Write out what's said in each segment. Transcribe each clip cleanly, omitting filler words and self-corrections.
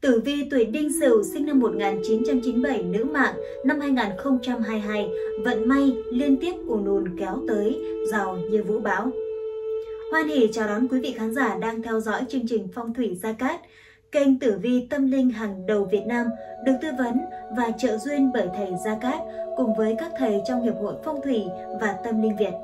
Tử vi tuổi Đinh Sửu sinh năm 1997, nữ mạng, năm 2022, vận may liên tiếp ùn ùn kéo tới, giàu như vũ bão. Hoan hỉ chào đón quý vị khán giả đang theo dõi chương trình Phong thủy Gia Cát, kênh tử vi tâm linh hàng đầu Việt Nam, được tư vấn và trợ duyên bởi thầy Gia Cát cùng với các thầy trong Hiệp hội Phong thủy và Tâm linh Việt.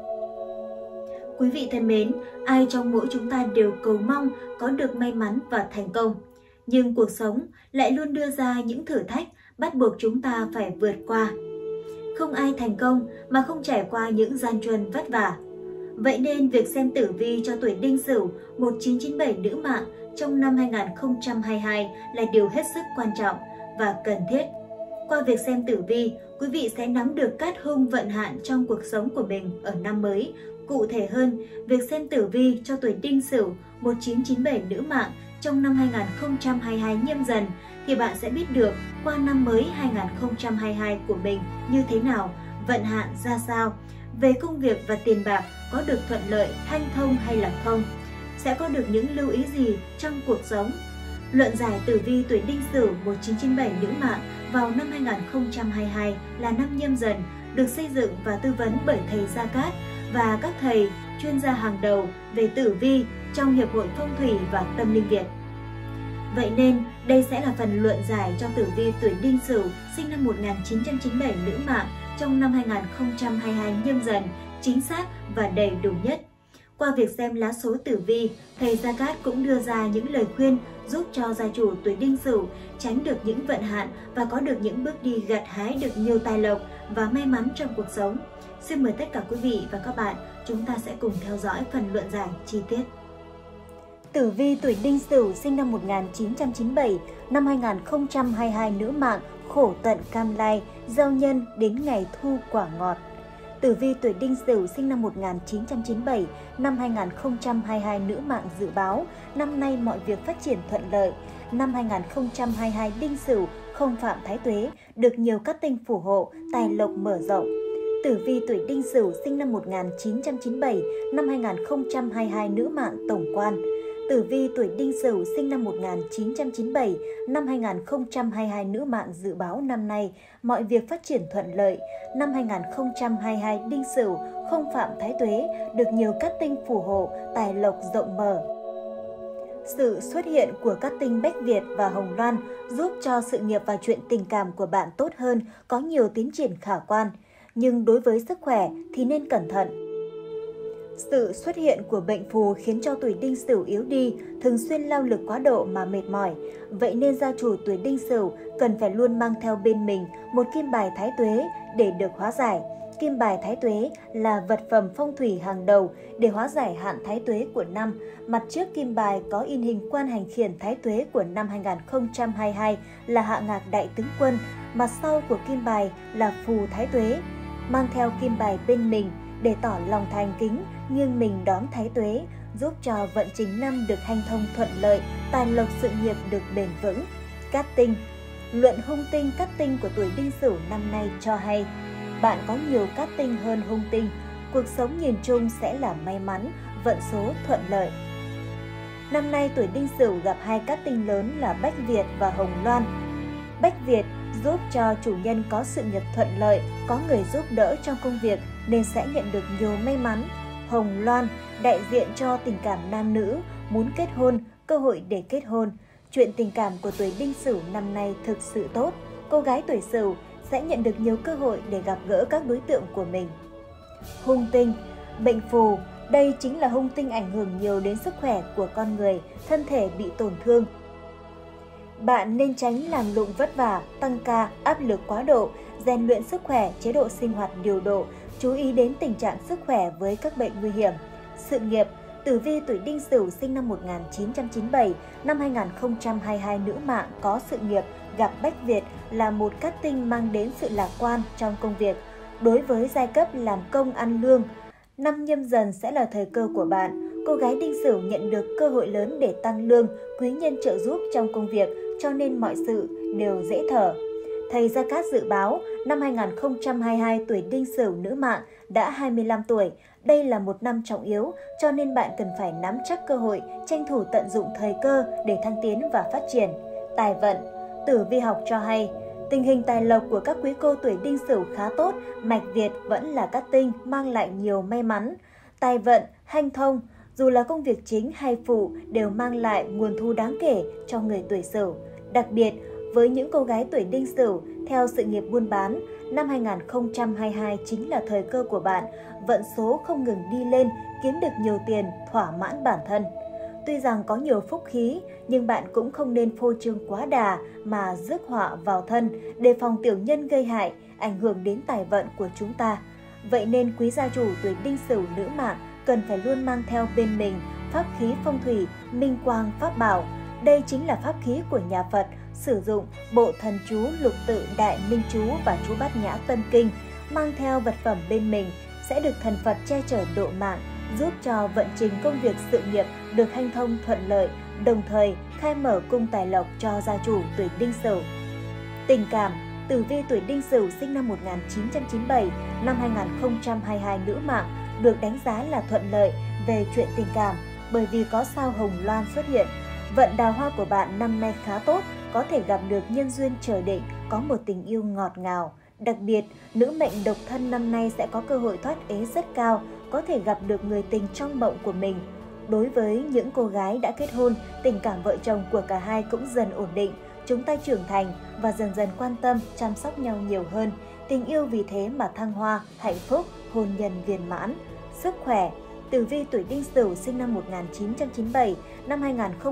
Quý vị thân mến, ai trong mỗi chúng ta đều cầu mong có được may mắn và thành công. Nhưng cuộc sống lại luôn đưa ra những thử thách bắt buộc chúng ta phải vượt qua. Không ai thành công mà không trải qua những gian truân vất vả. Vậy nên việc xem tử vi cho tuổi Đinh Sửu 1997 nữ mạng trong năm 2022 là điều hết sức quan trọng và cần thiết. Qua việc xem tử vi, quý vị sẽ nắm được cát hung vận hạn trong cuộc sống của mình ở năm mới. Cụ thể hơn, việc xem tử vi cho tuổi Đinh Sửu 1997 nữ mạng trong năm 2022 Nhâm Dần thì bạn sẽ biết được qua năm mới 2022 của mình như thế nào, vận hạn ra sao, về công việc và tiền bạc có được thuận lợi, hanh thông hay là không, sẽ có được những lưu ý gì trong cuộc sống. Luận giải tử vi tuổi Đinh Sửu 1997 nữ mạng vào năm 2022 là năm Nhâm Dần, được xây dựng và tư vấn bởi thầy Gia Cát và các thầy chuyên gia hàng đầu về tử vi trong Hiệp hội Phong thủy và Tâm linh Việt. Vậy nên, đây sẽ là phần luận giải cho tử vi tuổi Đinh Sửu sinh năm 1997 nữ mạng trong năm 2022 Nhâm Dần, chính xác và đầy đủ nhất. Qua việc xem lá số tử vi, thầy Gia Cát cũng đưa ra những lời khuyên giúp cho gia chủ tuổi Đinh Sửu tránh được những vận hạn và có được những bước đi gặt hái được nhiều tài lộc và may mắn trong cuộc sống. Xin mời tất cả quý vị và các bạn, chúng ta sẽ cùng theo dõi phần luận giải chi tiết. Tử vi tuổi Đinh Sửu sinh năm 1997, năm 2022 nữ mạng, khổ tận cam lai, gieo nhân đến ngày thu quả ngọt. Tử vi tuổi Đinh Sửu sinh năm 1997, năm 2022 nữ mạng dự báo, năm nay mọi việc phát triển thuận lợi. Năm 2022 Đinh Sửu không phạm thái tuế, được nhiều cát tinh phù hộ, tài lộc mở rộng. Tử vi tuổi Đinh Sửu sinh năm 1997, năm 2022 nữ mạng tổng quan. Tử vi tuổi Đinh Sửu sinh năm 1997, năm 2022 nữ mạng dự báo năm nay mọi việc phát triển thuận lợi. Năm 2022 Đinh Sửu không phạm thái tuế, được nhiều cát tinh phù hộ, tài lộc rộng mở. Sự xuất hiện của cát tinh Bách Việt và Hồng Loan giúp cho sự nghiệp và chuyện tình cảm của bạn tốt hơn, có nhiều tiến triển khả quan. Nhưng đối với sức khỏe thì nên cẩn thận. Sự xuất hiện của bệnh phù khiến cho tuổi Đinh Sửu yếu đi, thường xuyên lao lực quá độ mà mệt mỏi. Vậy nên gia chủ tuổi Đinh Sửu cần phải luôn mang theo bên mình một kim bài thái tuế để được hóa giải. Kim bài thái tuế là vật phẩm phong thủy hàng đầu để hóa giải hạn thái tuế của năm. Mặt trước kim bài có in hình quan hành khiển thái tuế của năm 2022 là Hạ Ngạc Đại Tướng Quân, mặt sau của kim bài là phù thái tuế. Mang theo kim bài bên mình để tỏ lòng thành kính, nghiêng mình đón thái tuế, giúp cho vận trình năm được hanh thông thuận lợi, tài lộc sự nghiệp được bền vững. Cát tinh. Luận hung tinh cát tinh của tuổi Đinh Sửu năm nay cho hay, bạn có nhiều cát tinh hơn hung tinh, cuộc sống nhìn chung sẽ là may mắn, vận số thuận lợi. Năm nay tuổi Đinh Sửu gặp hai cát tinh lớn là Bách Việt và Hồng Loan. Bách Việt giúp cho chủ nhân có sự nghiệp thuận lợi, có người giúp đỡ trong công việc nên sẽ nhận được nhiều may mắn. Hồng Loan đại diện cho tình cảm nam nữ, muốn kết hôn, cơ hội để kết hôn. Chuyện tình cảm của tuổi Đinh Sửu năm nay thực sự tốt. Cô gái tuổi Sửu sẽ nhận được nhiều cơ hội để gặp gỡ các đối tượng của mình. Hung tinh, bệnh phù, đây chính là hung tinh ảnh hưởng nhiều đến sức khỏe của con người, thân thể bị tổn thương. Bạn nên tránh làm lụng vất vả, tăng ca, áp lực quá độ, rèn luyện sức khỏe, chế độ sinh hoạt điều độ, chú ý đến tình trạng sức khỏe với các bệnh nguy hiểm. Sự nghiệp, tử vi tuổi Đinh Sửu sinh năm 1997, năm 2022 nữ mạng có sự nghiệp, gặp Bách Việt là một cát tinh mang đến sự lạc quan trong công việc. Đối với giai cấp làm công ăn lương, năm Nhâm Dần sẽ là thời cơ của bạn. Cô gái Đinh Sửu nhận được cơ hội lớn để tăng lương, quý nhân trợ giúp trong công việc, cho nên mọi sự đều dễ thở. Thầy Gia Cát dự báo, năm 2022 tuổi Đinh Sửu nữ mạng đã 25 tuổi. Đây là một năm trọng yếu, cho nên bạn cần phải nắm chắc cơ hội, tranh thủ tận dụng thời cơ để thăng tiến và phát triển. Tài vận. Tử vi học cho hay, tình hình tài lộc của các quý cô tuổi Đinh Sửu khá tốt, mạch Việt vẫn là cát tinh mang lại nhiều may mắn. Tài vận, hanh thông, dù là công việc chính hay phụ đều mang lại nguồn thu đáng kể cho người tuổi Sửu. Đặc biệt, với những cô gái tuổi Đinh Sửu theo sự nghiệp buôn bán, năm 2022 chính là thời cơ của bạn, vận số không ngừng đi lên, kiếm được nhiều tiền, thỏa mãn bản thân. Tuy rằng có nhiều phúc khí, nhưng bạn cũng không nên phô trương quá đà mà rước họa vào thân, đề phòng tiểu nhân gây hại, ảnh hưởng đến tài vận của chúng ta. Vậy nên quý gia chủ tuổi Đinh Sửu nữ mạng cần phải luôn mang theo bên mình pháp khí phong thủy, minh quang pháp bảo. Đây chính là pháp khí của nhà Phật, sử dụng bộ thần chú Lục Tự Đại Minh Chú và chú Bát Nhã Tâm Kinh. Mang theo vật phẩm bên mình sẽ được thần Phật che chở độ mạng, giúp cho vận trình công việc sự nghiệp được hanh thông thuận lợi, đồng thời khai mở cung tài lộc cho gia chủ tuổi Đinh Sửu. Tình cảm. Tử vi tuổi Đinh Sửu sinh năm 1997, năm 2022 nữ mạng được đánh giá là thuận lợi về chuyện tình cảm bởi vì có sao Hồng Loan xuất hiện. Vận đào hoa của bạn năm nay khá tốt, có thể gặp được nhân duyên trời định, có một tình yêu ngọt ngào. Đặc biệt, nữ mệnh độc thân năm nay sẽ có cơ hội thoát ế rất cao, có thể gặp được người tình trong mộng của mình. Đối với những cô gái đã kết hôn, tình cảm vợ chồng của cả hai cũng dần ổn định. Chúng ta trưởng thành và dần dần quan tâm, chăm sóc nhau nhiều hơn. Tình yêu vì thế mà thăng hoa, hạnh phúc, hôn nhân viên mãn. Sức khỏe. Tử vi tuổi Đinh Sửu sinh năm 1997, năm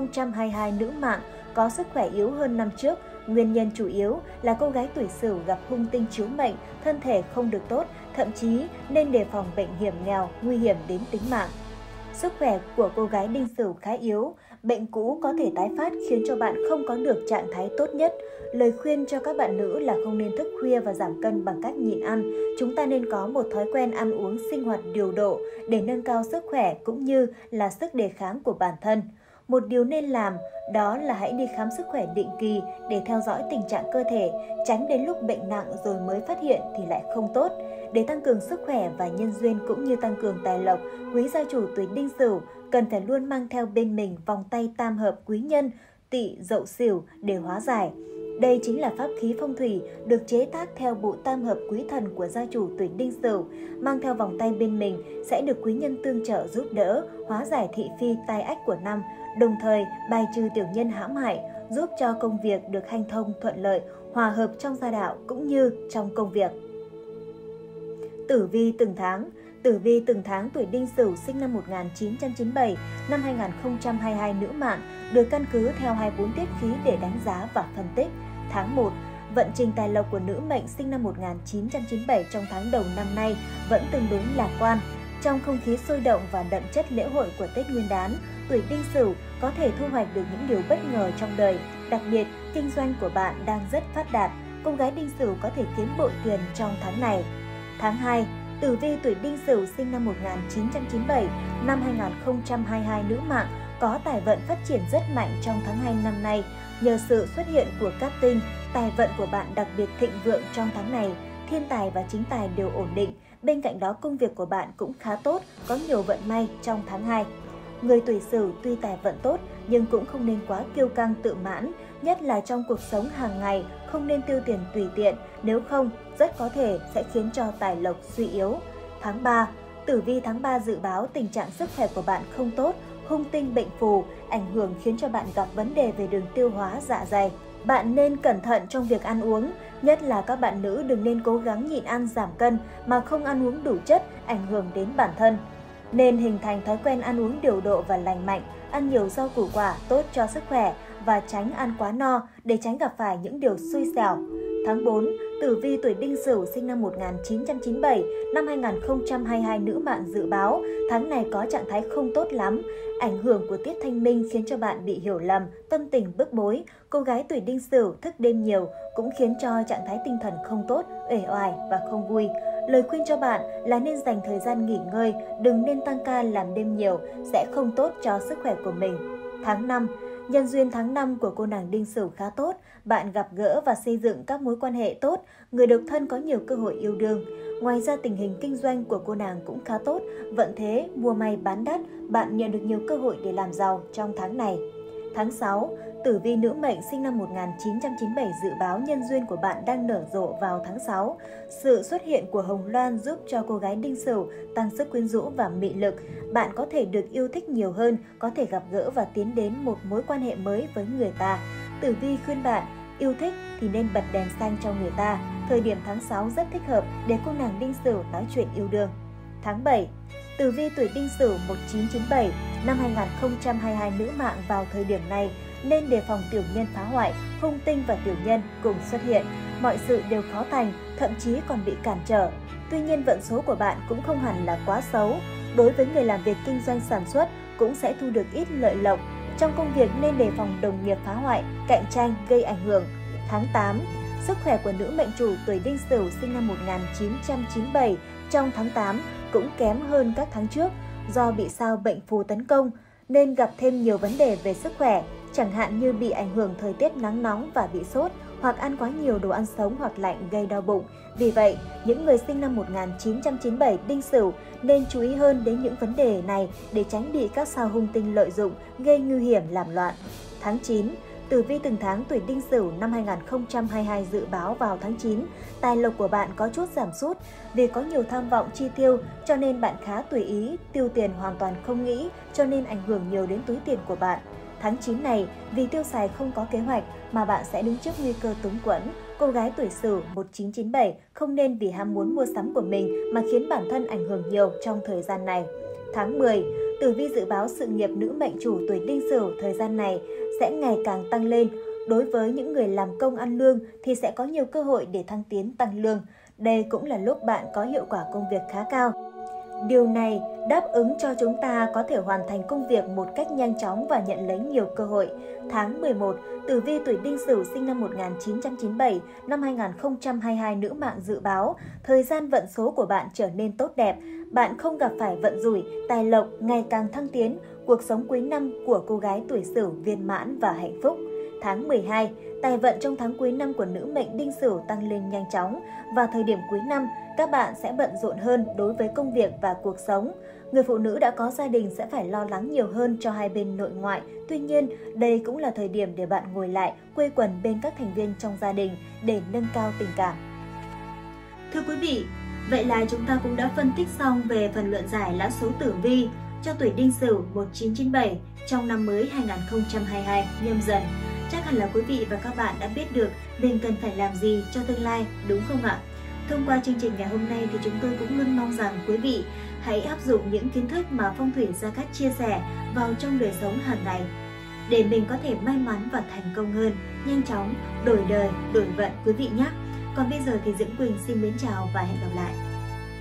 2022 nữ mạng có sức khỏe yếu hơn năm trước. Nguyên nhân chủ yếu là cô gái tuổi Sửu gặp hung tinh chiếu mệnh, thân thể không được tốt, thậm chí nên đề phòng bệnh hiểm nghèo, nguy hiểm đến tính mạng. Sức khỏe của cô gái Đinh Sửu khá yếu, bệnh cũ có thể tái phát khiến cho bạn không có được trạng thái tốt nhất. Lời khuyên cho các bạn nữ là không nên thức khuya và giảm cân bằng cách nhịn ăn. Chúng ta nên có một thói quen ăn uống sinh hoạt điều độ để nâng cao sức khỏe cũng như là sức đề kháng của bản thân. Một điều nên làm đó là hãy đi khám sức khỏe định kỳ để theo dõi tình trạng cơ thể, tránh đến lúc bệnh nặng rồi mới phát hiện thì lại không tốt. Để tăng cường sức khỏe và nhân duyên cũng như tăng cường tài lộc, quý gia chủ tuổi Đinh Sửu cần phải luôn mang theo bên mình vòng tay tam hợp quý nhân, Tỵ, Dậu, Sửu để hóa giải. Đây chính là pháp khí phong thủy được chế tác theo bộ tam hợp quý thần của gia chủ tuổi Đinh Sửu. Mang theo vòng tay bên mình sẽ được quý nhân tương trợ giúp đỡ, hóa giải thị phi tai ách của năm, đồng thời bài trừ tiểu nhân hãm hại, giúp cho công việc được hanh thông thuận lợi, hòa hợp trong gia đạo cũng như trong công việc. Tử vi từng tháng. Tử vi từng tháng tuổi Đinh Sửu sinh năm 1997, năm 2022 nữ mạng được căn cứ theo 24 tiết khí để đánh giá và phân tích. Tháng 1, vận trình tài lộc của nữ mệnh sinh năm 1997 trong tháng đầu năm nay vẫn tương đối lạc quan. Trong không khí sôi động và đậm chất lễ hội của Tết Nguyên đán, tuổi Đinh Sửu có thể thu hoạch được những điều bất ngờ trong đời. Đặc biệt, kinh doanh của bạn đang rất phát đạt. Cô gái Đinh Sửu có thể kiếm bội tiền trong tháng này. Tháng 2, tử vi tuổi Đinh Sửu sinh năm 1997, năm 2022 nữ mạng có tài vận phát triển rất mạnh trong tháng 2 năm nay. Nhờ sự xuất hiện của cát tinh, tài vận của bạn đặc biệt thịnh vượng trong tháng này. Thiên tài và chính tài đều ổn định. Bên cạnh đó công việc của bạn cũng khá tốt, có nhiều vận may trong tháng 2. Người tuổi Sửu tuy tài vận tốt nhưng cũng không nên quá kiêu căng tự mãn, nhất là trong cuộc sống hàng ngày không nên tiêu tiền tùy tiện, nếu không rất có thể sẽ khiến cho tài lộc suy yếu. Tháng 3, tử vi tháng 3 dự báo tình trạng sức khỏe của bạn không tốt, hung tinh bệnh phù, ảnh hưởng khiến cho bạn gặp vấn đề về đường tiêu hóa dạ dày. Bạn nên cẩn thận trong việc ăn uống, nhất là các bạn nữ đừng nên cố gắng nhịn ăn giảm cân mà không ăn uống đủ chất, ảnh hưởng đến bản thân. Nên hình thành thói quen ăn uống điều độ và lành mạnh, ăn nhiều rau củ quả tốt cho sức khỏe và tránh ăn quá no để tránh gặp phải những điều xui xẻo. Tháng 4, tử vi tuổi Đinh Sửu sinh năm 1997, năm 2022 nữ mạng dự báo tháng này có trạng thái không tốt lắm. Ảnh hưởng của tiết thanh minh khiến cho bạn bị hiểu lầm, tâm tình bức bối. Cô gái tuổi Đinh Sửu thức đêm nhiều cũng khiến cho trạng thái tinh thần không tốt, uể oải và không vui. Lời khuyên cho bạn là nên dành thời gian nghỉ ngơi, đừng nên tăng ca làm đêm nhiều, sẽ không tốt cho sức khỏe của mình. Tháng 5, nhân duyên tháng 5 của cô nàng Đinh Sửu khá tốt, bạn gặp gỡ và xây dựng các mối quan hệ tốt, người độc thân có nhiều cơ hội yêu đương. Ngoài ra tình hình kinh doanh của cô nàng cũng khá tốt, vận thế, mua may bán đắt, bạn nhận được nhiều cơ hội để làm giàu trong tháng này. Tháng 6, Tử vi nữ mệnh sinh năm 1997 dự báo nhân duyên của bạn đang nở rộ vào tháng 6. Sự xuất hiện của hồng loan giúp cho cô gái Đinh Sửu tăng sức quyến rũ và mị lực. Bạn có thể được yêu thích nhiều hơn, có thể gặp gỡ và tiến đến một mối quan hệ mới với người ta. Tử vi khuyên bạn, yêu thích thì nên bật đèn xanh cho người ta. Thời điểm tháng 6 rất thích hợp để cô nàng Đinh Sửu nói chuyện yêu đương. Tháng 7, tử vi tuổi Đinh Sửu 1997 năm 2022 nữ mạng vào thời điểm này nên đề phòng tiểu nhân phá hoại, hung tinh và tiểu nhân cùng xuất hiện. Mọi sự đều khó thành, thậm chí còn bị cản trở. Tuy nhiên vận số của bạn cũng không hẳn là quá xấu. Đối với người làm việc kinh doanh sản xuất cũng sẽ thu được ít lợi lộc. Trong công việc nên đề phòng đồng nghiệp phá hoại, cạnh tranh gây ảnh hưởng. Tháng 8, sức khỏe của nữ mệnh chủ tuổi Đinh Sửu sinh năm 1997 trong tháng 8 cũng kém hơn các tháng trước do bị sao bệnh phù tấn công nên gặp thêm nhiều vấn đề về sức khỏe, chẳng hạn như bị ảnh hưởng thời tiết nắng nóng và bị sốt, hoặc ăn quá nhiều đồ ăn sống hoặc lạnh gây đau bụng. Vì vậy, những người sinh năm 1997 Đinh Sửu nên chú ý hơn đến những vấn đề này để tránh bị các sao hung tinh lợi dụng, gây nguy hiểm làm loạn. Tháng 9, tử vi từng tháng tuổi Đinh Sửu năm 2022 dự báo vào tháng 9, tài lộc của bạn có chút giảm sút vì có nhiều tham vọng chi tiêu cho nên bạn khá tùy ý, tiêu tiền hoàn toàn không nghĩ cho nên ảnh hưởng nhiều đến túi tiền của bạn. Tháng 9 này, vì tiêu xài không có kế hoạch mà bạn sẽ đứng trước nguy cơ túng quẫn. Cô gái tuổi Sửu 1997 không nên vì ham muốn mua sắm của mình mà khiến bản thân ảnh hưởng nhiều trong thời gian này. Tháng 10, tử vi dự báo sự nghiệp nữ mệnh chủ tuổi Đinh Sửu thời gian này sẽ ngày càng tăng lên. Đối với những người làm công ăn lương thì sẽ có nhiều cơ hội để thăng tiến tăng lương. Đây cũng là lúc bạn có hiệu quả công việc khá cao. Điều này đáp ứng cho chúng ta có thể hoàn thành công việc một cách nhanh chóng và nhận lấy nhiều cơ hội. Tháng 11, tử vi tuổi Đinh Sửu sinh năm 1997 năm 2022 nữ mạng dự báo, thời gian vận số của bạn trở nên tốt đẹp. Bạn không gặp phải vận rủi, tài lộc ngày càng thăng tiến, cuộc sống cuối năm của cô gái tuổi Sửu viên mãn và hạnh phúc. Tháng 12, tài vận trong tháng cuối năm của nữ mệnh Đinh Sửu tăng lên nhanh chóng. Và thời điểm cuối năm, các bạn sẽ bận rộn hơn đối với công việc và cuộc sống. Người phụ nữ đã có gia đình sẽ phải lo lắng nhiều hơn cho hai bên nội ngoại. Tuy nhiên, đây cũng là thời điểm để bạn ngồi lại, quây quần bên các thành viên trong gia đình để nâng cao tình cảm. Thưa quý vị, vậy là chúng ta cũng đã phân tích xong về phần luận giải lá số tử vi cho tuổi Đinh Sửu 1997 trong năm mới 2022 Nhâm Dần. Chắc hẳn là quý vị và các bạn đã biết được mình cần phải làm gì cho tương lai, đúng không ạ? Thông qua chương trình ngày hôm nay thì chúng tôi cũng luôn mong rằng quý vị hãy áp dụng những kiến thức mà phong thủy Gia Cát chia sẻ vào trong đời sống hàng ngày để mình có thể may mắn và thành công hơn, nhanh chóng, đổi đời, đổi vận quý vị nhé. Còn bây giờ thì Diễm Quỳnh xin mến chào và hẹn gặp lại.